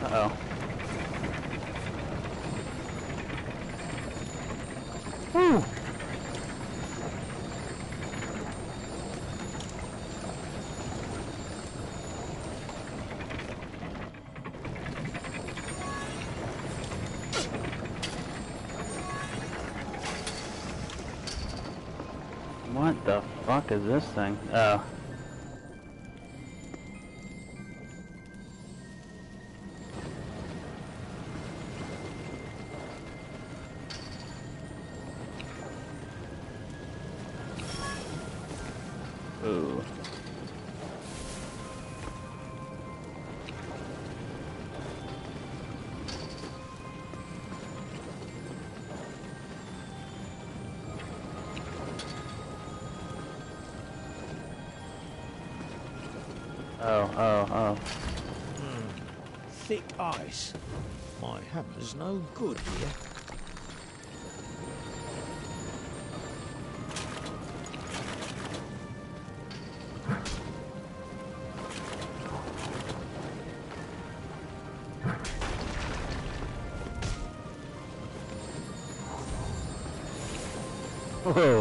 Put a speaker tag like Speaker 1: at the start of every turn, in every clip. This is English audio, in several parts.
Speaker 1: Uh-oh. Woo! What the fuck is this thing? Oh. Ooh. Oh.
Speaker 2: Thick ice. My hammer's no good here.
Speaker 1: Whoa.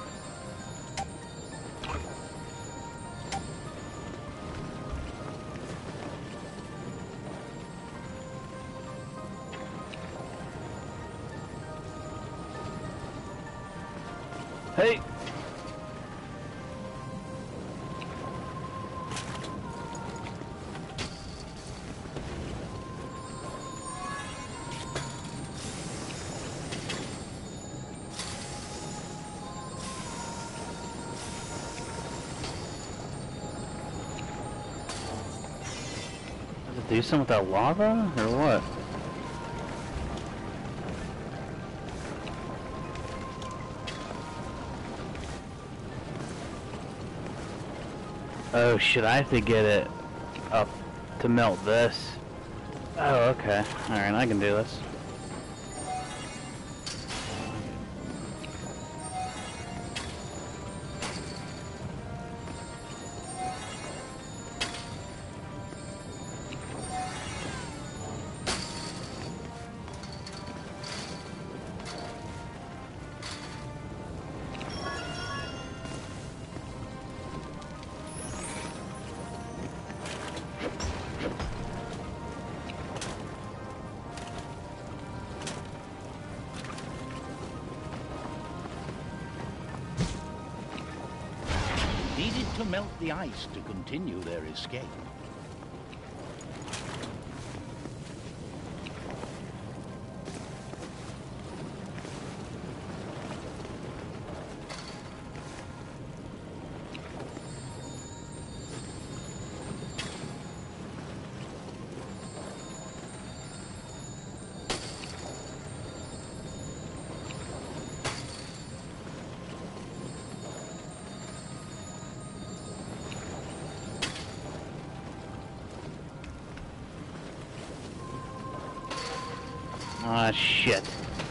Speaker 1: Hey! Does it do something with that lava, or what? Oh shit, I have to get it up to melt this. Oh, okay. Alright, I can do this.
Speaker 3: Needed to melt the ice to continue their escape.
Speaker 1: Ah, shit.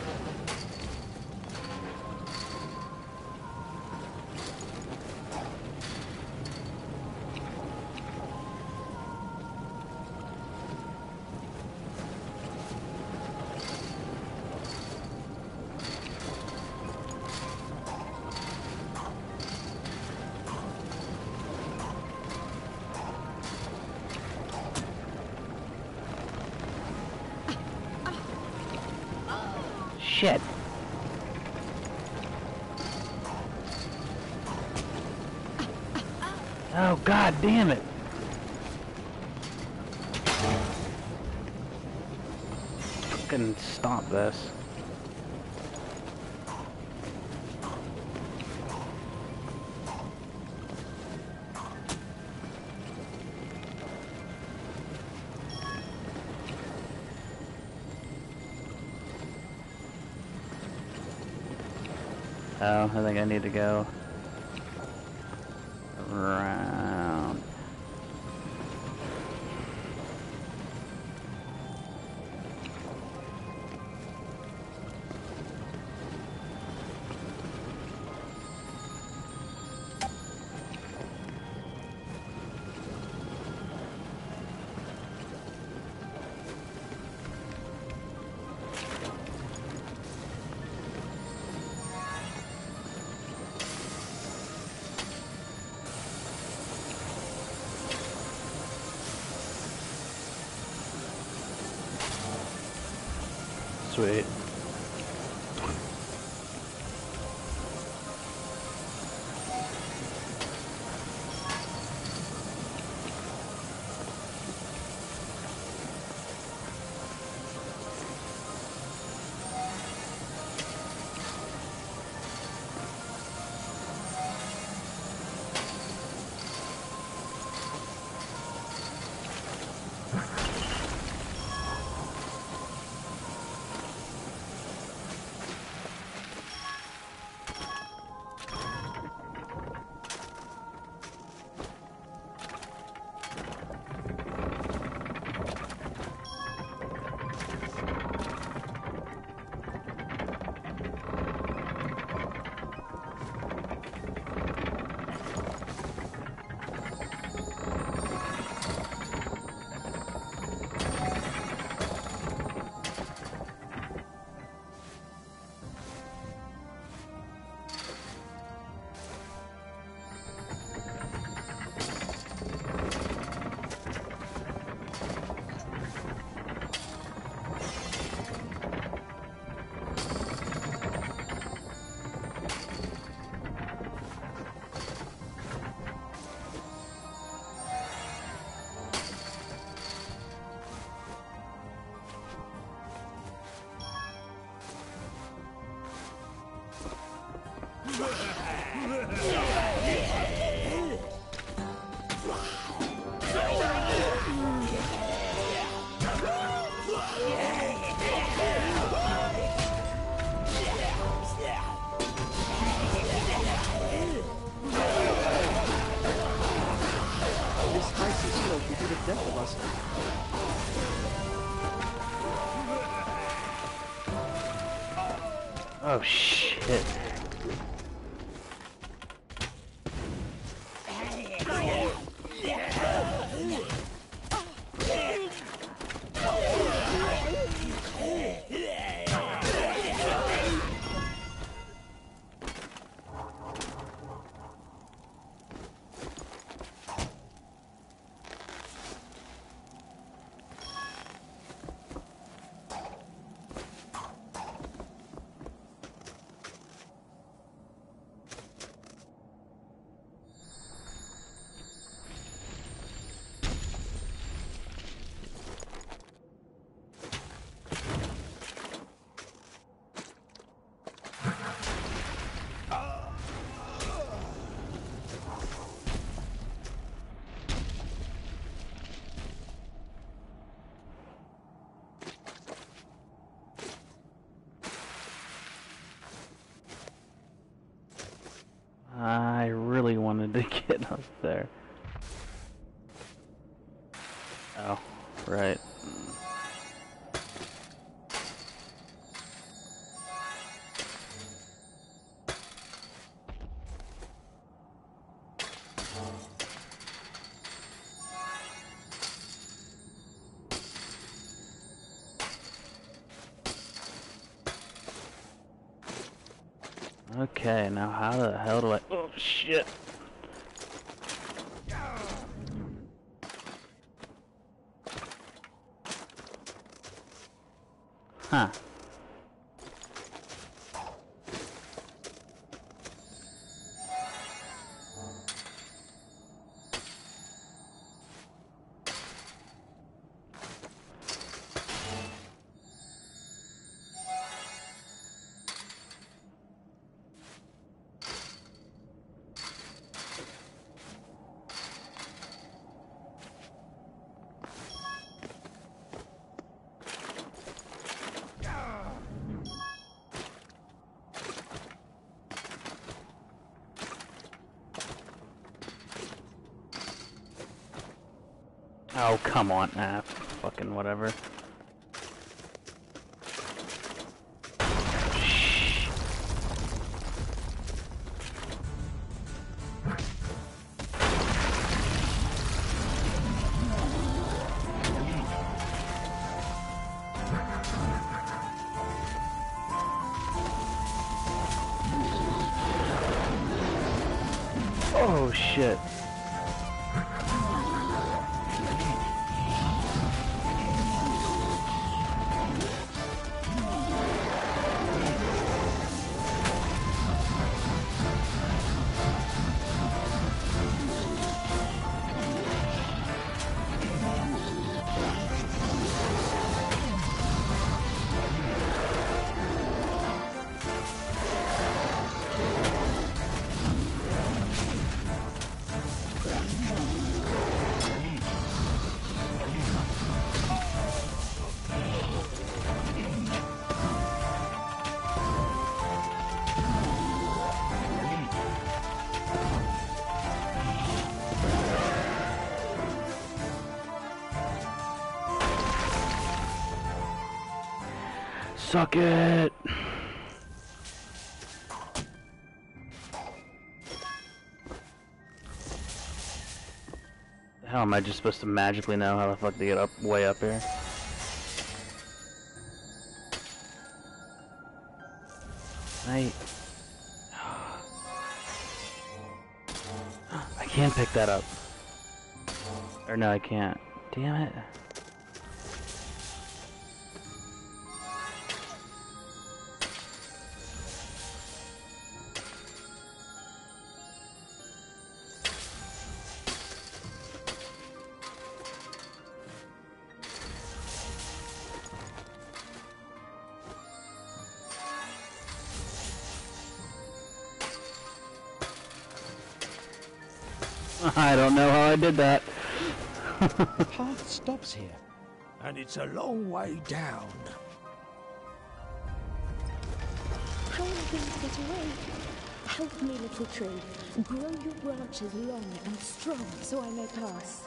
Speaker 1: Shit. Oh, god damn it. Fucking stop this. Oh, I think I need to go around. Sweet. Oh shit. I really wanted to get up there. Oh, right. Okay, now how the hell do I... Oh, shit! Huh. Oh, come on. Nah, fucking whatever. Oh, shit. Suck it! How am I just supposed to magically know how the fuck to get up, way up here? I can't pick that up. Or no, I can't. Damn it. I don't know how I did that.
Speaker 2: The path stops here.
Speaker 4: And it's a long way down.
Speaker 5: How am I going to get away? Help me, little tree. Grow your branches long and strong so I may pass.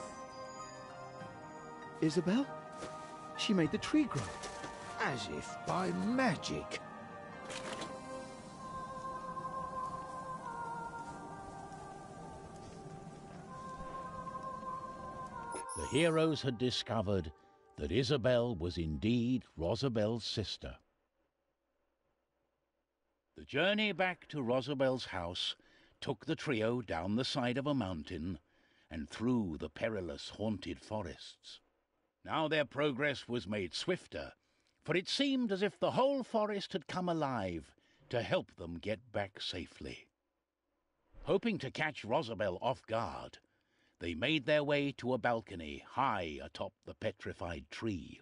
Speaker 4: Isabel? She made the tree grow. As if by magic.
Speaker 3: The heroes had discovered that Isabel was indeed Rosabel's sister. The journey back to Rosabel's house took the trio down the side of a mountain and through the perilous haunted forests. Now their progress was made swifter, for it seemed as if the whole forest had come alive to help them get back safely. Hoping to catch Rosabel off guard, they made their way to a balcony high atop the petrified tree.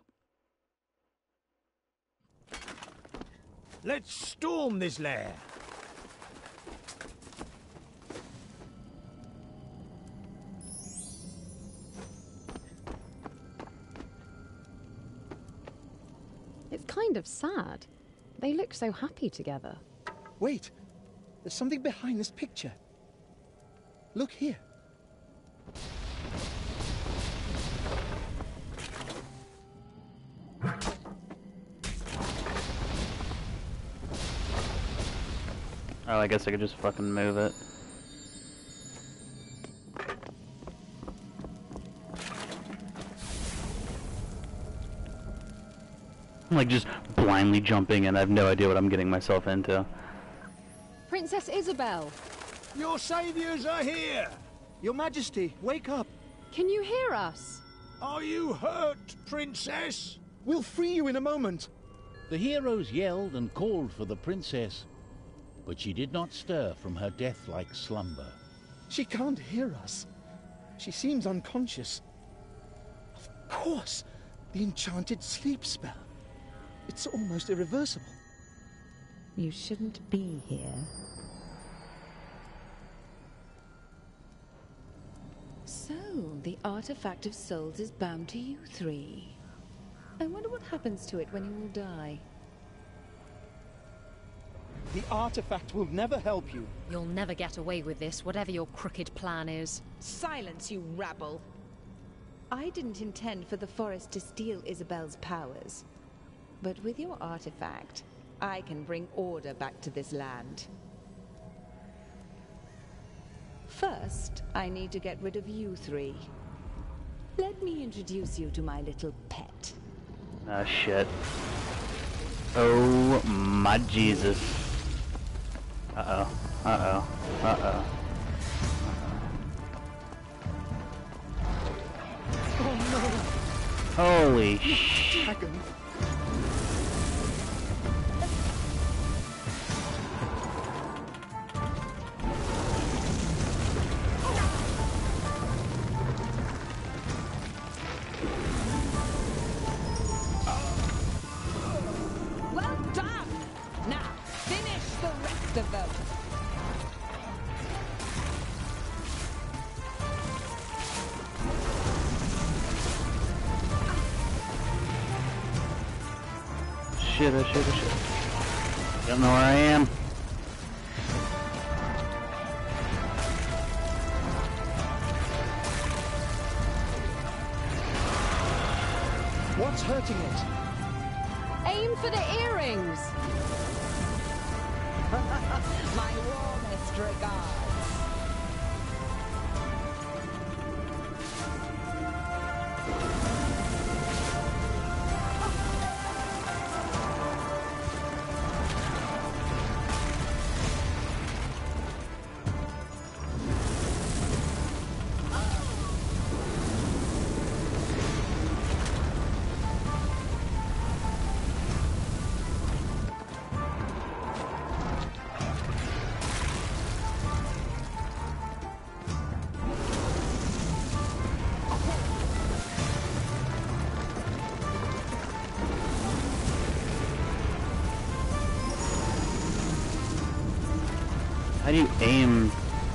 Speaker 4: Let's storm this lair.
Speaker 6: It's kind of sad. They look so happy together.
Speaker 7: Wait, there's something behind this picture. Look here.
Speaker 1: Oh, I guess I could just fucking move it. I'm like just blindly jumping and I have no idea what I'm getting myself into.
Speaker 6: Princess Isabel!
Speaker 4: Your saviors are here!
Speaker 7: Your Majesty, wake up!
Speaker 6: Can you hear us?
Speaker 4: Are you hurt, Princess?
Speaker 7: We'll free you in a moment!
Speaker 3: The heroes yelled and called for the princess, but she did not stir from her death-like slumber.
Speaker 7: She can't hear us. She seems unconscious. Of course, the enchanted sleep spell. It's almost irreversible.
Speaker 5: You shouldn't be here. So, the artifact of souls is bound to you three. I wonder what happens to it when you all die.
Speaker 7: The artifact will never help you.
Speaker 6: You'll never get away with this, whatever your crooked plan is.
Speaker 8: Silence, you rabble!
Speaker 5: I didn't intend for the forest to steal Isabel's powers. But with your artifact, I can bring order back to this land. First, I need to get rid of you three. Let me introduce you to my little pet.
Speaker 1: Ah, shit. Oh, my Jesus. Uh-oh. Uh-oh. Uh-oh.
Speaker 7: Oh no!
Speaker 1: Holy shit.
Speaker 7: Dragon!
Speaker 8: Well done! Now, finish the rest of them!
Speaker 1: Shit, oh shit, oh shit. Don't know where I am.
Speaker 7: What's hurting it?
Speaker 6: Aim for the earrings!
Speaker 8: My warmest regards.
Speaker 1: How do you aim?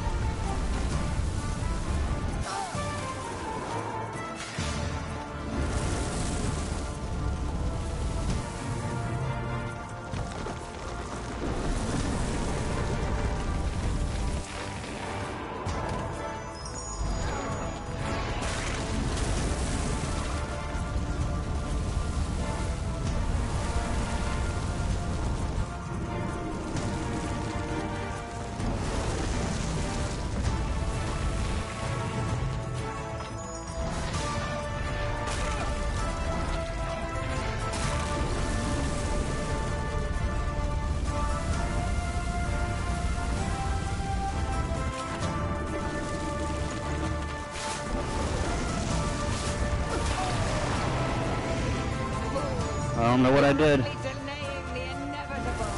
Speaker 1: I don't know what I did.
Speaker 8: Delaying the inevitable.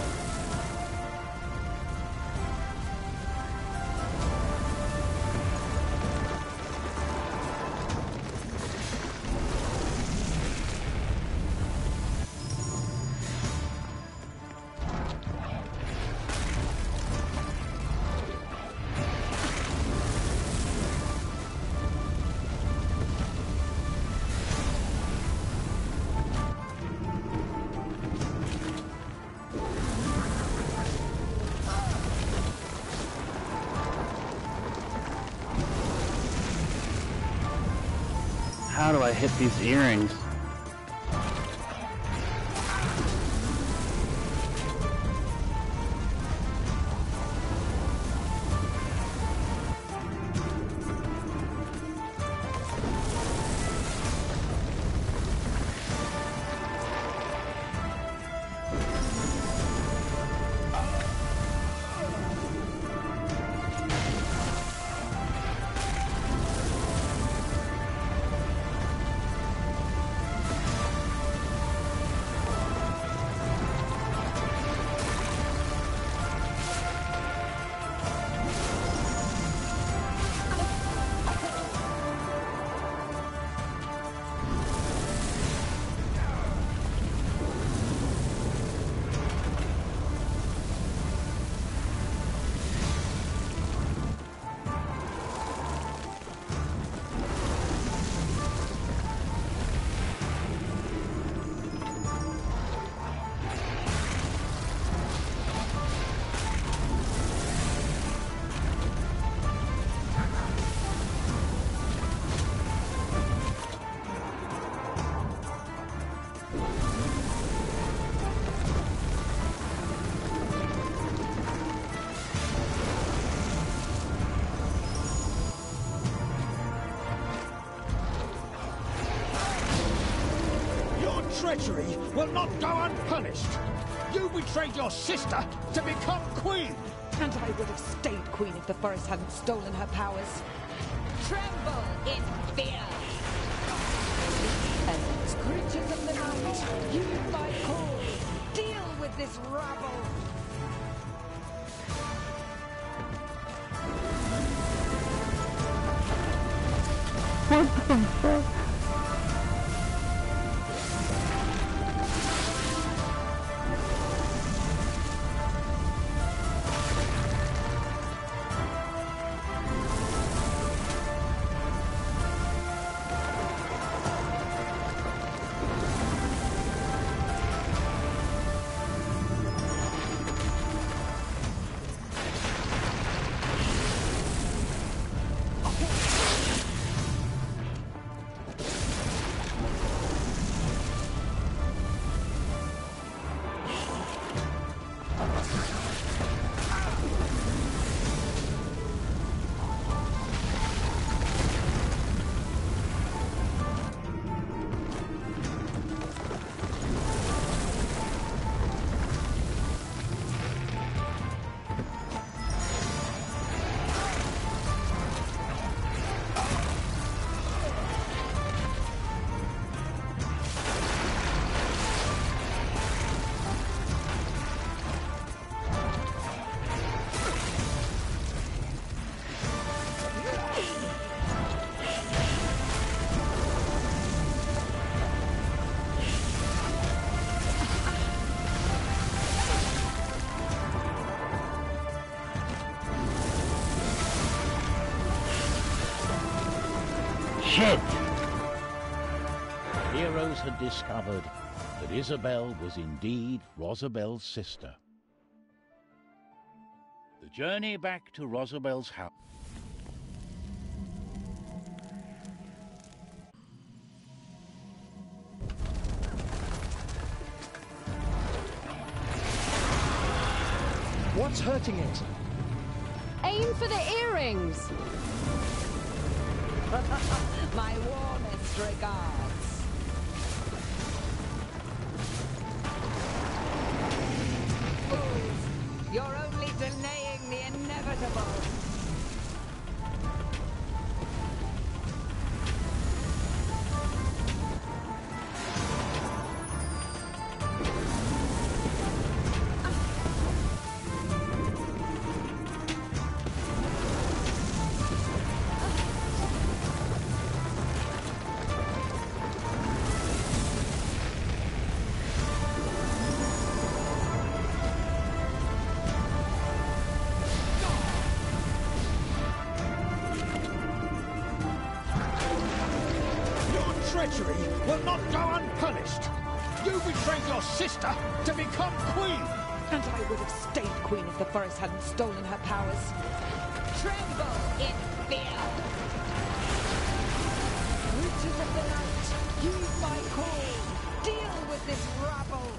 Speaker 1: How do I hit these earrings?
Speaker 4: Treachery will not go unpunished. You betrayed your sister to become queen.
Speaker 5: And I would have stayed queen if the forest hadn't stolen her powers.
Speaker 8: Tremble in fear.
Speaker 5: Peasants, creatures of the night, you my call. Deal with this rabble.
Speaker 1: What the fuck? Shit!
Speaker 3: The heroes had discovered that Isabel was indeed Rosabel's sister. The journey back to Rosabel's house.
Speaker 7: What's hurting it?
Speaker 6: Aim for the earrings!
Speaker 8: My warmest regards. Fools, you're only delaying the inevitable.
Speaker 4: Treachery will not go unpunished. You betrayed your sister to become queen.
Speaker 5: And I would have stayed queen if the forest hadn't stolen her powers.
Speaker 8: Tremble in fear.
Speaker 5: Witches of the night, heed my call. Deal with this rabble.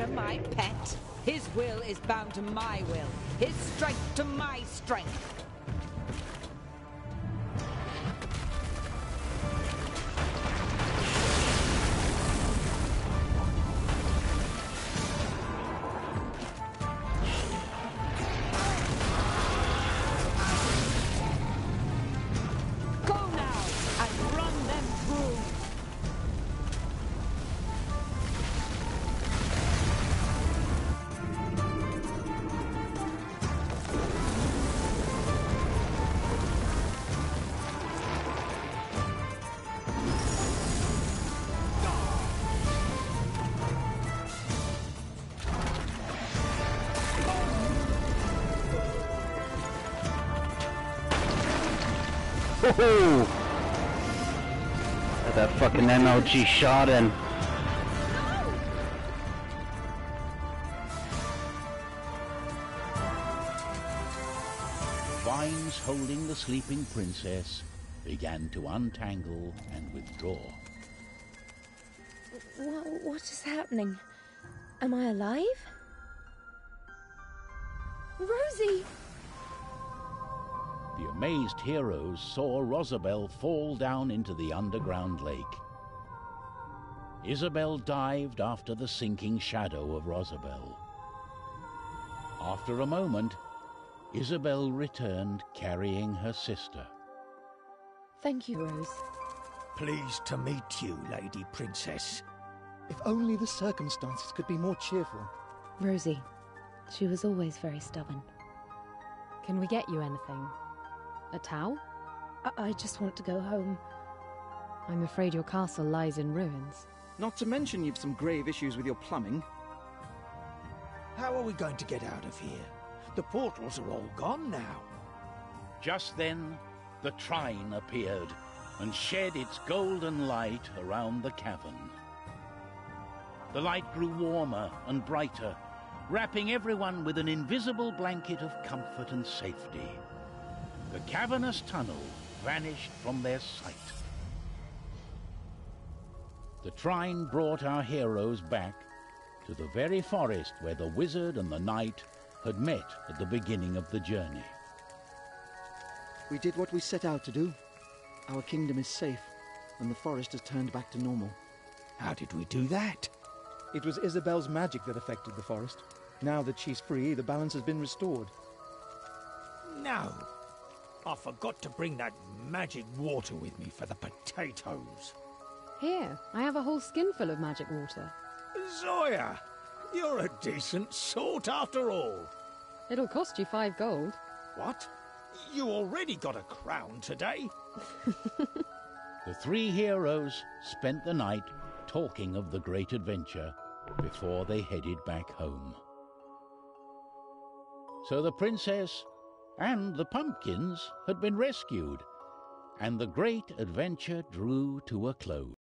Speaker 8: my pet. His will is bound to my will. His strength to my strength.
Speaker 1: Woohoo! Got that fucking MLG shot in.
Speaker 3: Vines holding the sleeping princess began to untangle and withdraw.
Speaker 9: What is happening? Am I alive? Rosie!
Speaker 3: The amazed heroes saw Rosabelle fall down into the underground lake. Isabel dived after the sinking shadow of Rosabelle. After a moment, Isabel returned carrying her sister.
Speaker 9: Thank you, Rose.
Speaker 4: Pleased to meet you, Lady Princess.
Speaker 7: If only the circumstances could be more cheerful.
Speaker 6: Rosie, she was always very stubborn. Can we get you anything? A towel?
Speaker 9: I just want to go home.
Speaker 6: I'm afraid your castle lies in ruins.
Speaker 10: Not to mention you've some grave issues with your plumbing.
Speaker 4: How are we going to get out of here? The portals are all gone now.
Speaker 3: Just then, the trine appeared and shed its golden light around the cavern. The light grew warmer and brighter, wrapping everyone with an invisible blanket of comfort and safety. The cavernous tunnel vanished from their sight. The trine brought our heroes back to the very forest where the wizard and the knight had met at the beginning of the journey.
Speaker 10: We did what we set out to do. Our kingdom is safe, and the forest has turned back to normal.
Speaker 4: How did we do that?
Speaker 7: It was Isabel's magic that affected the forest. Now that she's free, the balance has been restored.
Speaker 4: No. I forgot to bring that magic water with me for the potatoes.
Speaker 6: Here, I have a whole skinful of magic water.
Speaker 4: Zoya, you're a decent sort after all.
Speaker 6: It'll cost you 5 gold.
Speaker 4: What? You already got a crown today?
Speaker 3: The three heroes spent the night talking of the great adventure before they headed back home. So the princess and the pumpkins had been rescued, and the great adventure drew to a close.